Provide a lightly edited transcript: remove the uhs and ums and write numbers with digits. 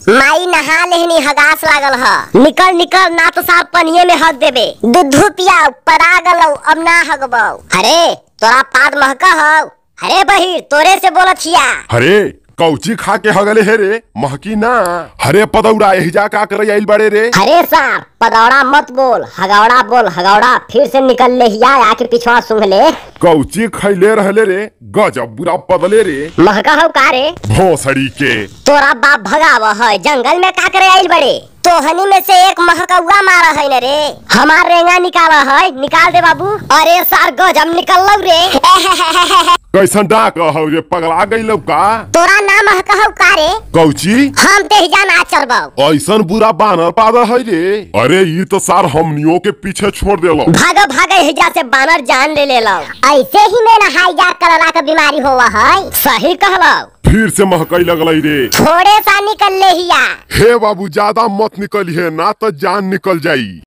माई नहा लेहनी हगास लागल ह। निकल निकल ना तो साफ पनिये में हग देबे। दूध पिया परा गलौ अब ना हगबौ। अरे तोरा पाद महका हौ। अरे बहिर तोरे से बोलत हिया। अरे कौची खा के हगले है रे महकी ना। अरे पदौड़ा एहिजा का करे आइल बड़े रे। अरे साहब पदौड़ा मत बोल हगौड़ा बोल हगौड़ा। फिर से निकल ले हिया आके पिछवा सुंघ ले। कौची खैले रहले रे गजब बुरा पदले रे। महका हौ का रे भोसड़ी के। तोरा बाप भगाव है जंगल में का करे आइल बड़े। तोहनी में से एक महकौआ मारा है न रे। हमार रेंगा निकाला है निकाल दे बाबू। अरे सार गजब निकल रे। कैसन डाक हौ रे पगला गइलौ का। तोरा ना महकहौ का रे। कौची हम तेजा ना चलबौ। ऐसन बुरा बानर पादल है रे। अरे ये तो सार हमनियों के पीछे छोड़ देलो। भागा भागा हिजा से बानर जान ले लेलौ। ऐसे ही में ना हाईजैक करला के बीमारी होवा है। सही कहलौ। फिर से महकई लगलई रे। थोड़े सा निकल ले हिया। हे बाबू ज्यादा मत निकलिए ना तो जान निकल जाई।